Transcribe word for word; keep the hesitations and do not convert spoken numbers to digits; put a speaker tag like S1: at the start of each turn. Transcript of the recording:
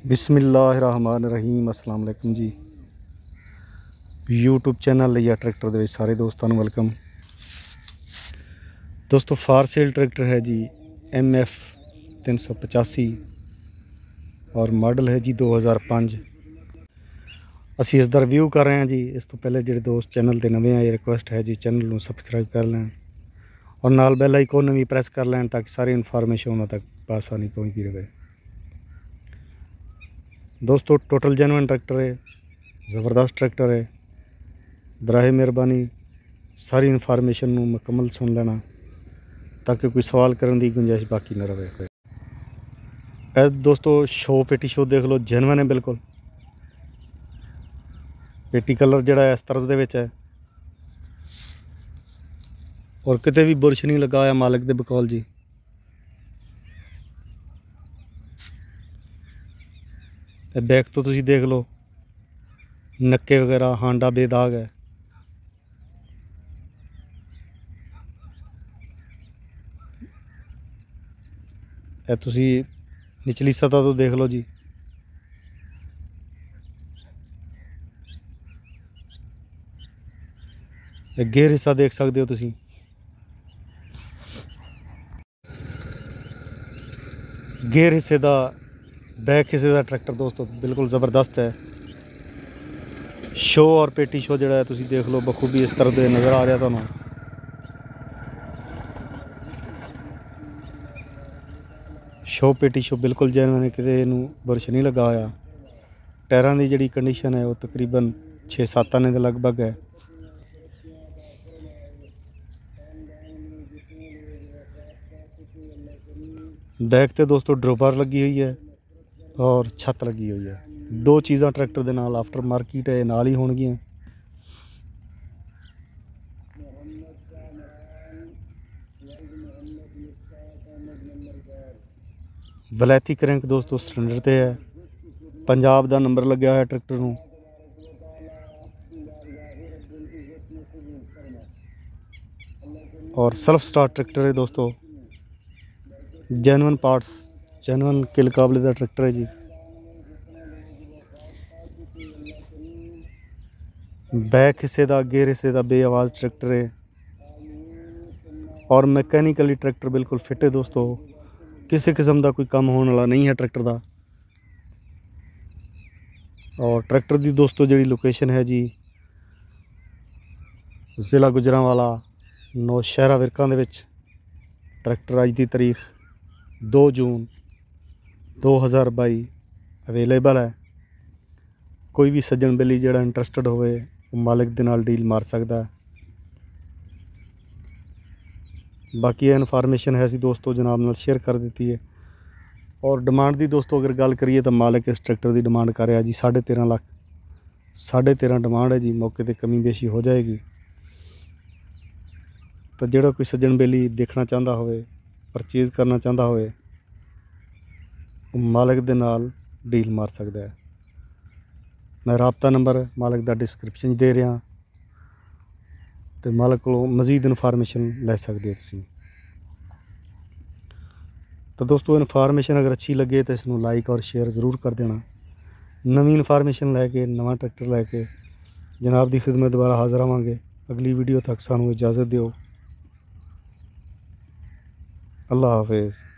S1: बिस्मिल्लाहिर्रहमानिर्रहीम। अस्सलाम वालेकुम जी। यूट्यूब चैनल लिया ट्रैक्टर दे सारे दोस्तों को वेलकम। दोस्तों फार सेल ट्रैक्टर है जी एम एफ तीन सौ पचासी और मॉडल है जी दो हज़ार पाँच। असी इसका रिव्यू कर रहे हैं जी। इस तो पहले जो दोस्त चैनल पर नवे आए रिक्वेस्ट है जी चैनल को सबसक्राइब कर लें और नाल बैल आइकन भी प्रेस कर लें ताकि सारी इन्फॉर्मेशन उन्होंने तक आसानी पहुँचती रहे। दोस्तों टोटल जेन्युइन ट्रैक्टर है, ज़बरदस्त ट्रैक्टर है। बराए मेहरबानी सारी इन्फॉर्मेशन को मुकम्मल सुन लेना ताकि कोई सवाल करने की गुंजाइश बाकी न रहे। दोस्तों शो पेटी शो देख लो, जेन्युइन है बिल्कुल। पेटी कलर जड़ा इस तरह दे विच है और किते भी बुरश नहीं लगा होया मालिक दे बकौल जी। बैक तो तुसी देख लो, नक्के वगैरह हांडा बेदाग है। ए तुसी निचली सतह तो देख लो जी। गेयर हिस्सा देख सकते हो तुसी। गेयर हिस्से का बैक हिस्से का ट्रैक्टर दोस्तों बिल्कुल ज़बरदस्त है। शो और पेटी शो जड़ा है तुसी देख लो बखूबी इस तरह से नज़र आ रहा तुहानू। शो पेटी शो बिल्कुल जेन्युइन, किते इनू बुरश नहीं लगा होया। टायरां दी जिहड़ी कंडीशन है वो तकरीबन छे सत्त आने के लगभग है। बैक ते दोस्तों ड्रॉपर लगी हुई है और छत लगी हुई है। दो चीज़ां ट्रैक्टर दे नाल आफ्टर मार्केट है नाल ही होणगियां। वलैती क्रैंक दोस्तों सिलेंडर ते है। पंजाब दा नंबर लग्या होया ट्रैक्टर नूं। और सेल्फ स्टार्ट ट्रैक्टर है दोस्तों। जेन्युइन पार्ट्स, जेन्युइन किल काबले का ट्रैक्टर है जी। बैक हिस्से का गेयर हिस्से का बे आवाज़ ट्रैक्टर है और मैकेनिकली ट्रैक्टर बिल्कुल फिट है दोस्तों। किसी किस्म का कोई कम होने वाला नहीं है ट्रैक्टर का। और ट्रैक्टर की दोस्तों जी लोकेशन है जी ज़िला गुजरांवाला नौशहरा विरकां दे विच। ट्रैक्टर अज की तारीख दो जून दो हज़ार बई अवेलेबल है। कोई भी सज्जन बेली जिहड़ा इंटरस्टड होवे मालिक दे नाल डील मार सकता है। बाकी ये इन्फॉर्मेशन है सी दोस्तों जनाब नाल शेयर कर दी है। और डिमांड की दोस्तों अगर गल करिए तो मालिक इस ट्रैक्टर की डिमांड कर रहा जी साढ़े तेरह लाख। साढ़े तेरह डिमांड है जी, मौके पर कमी बेशी हो जाएगी। तो जोड़ा कोई सज्जन बेली देखना चाहता हो, परचेज करना चाहता हो, मालिक दे नाल डील मार सकता है। मैं राबता नंबर मालिक का डिस्क्रिप्शन दे रहा तो मालिक को मजीद इन्फॉर्मेशन ले सकते हो तुसीं। तो दोस्तों इन्फॉर्मेशन अगर अच्छी लगे तो इसनों लाइक और शेयर ज़रूर कर देना। नवी इन्फॉर्मेशन लैके नवा ट्रैक्टर लैके जनाब की खिदमत दोबारा हाज़र आवांगे। अगली वीडियो तक सानू इजाज़त दिओ। अल्लाह हाफिज़।